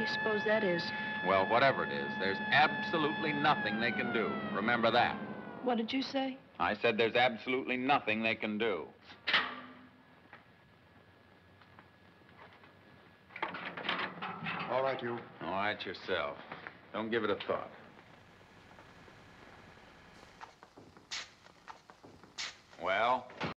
you suppose that is? Well, whatever it is, there's absolutely nothing they can do. Remember that. What did you say? I said there's absolutely nothing they can do. All right, you. All right, yourself. Don't give it a thought. Well?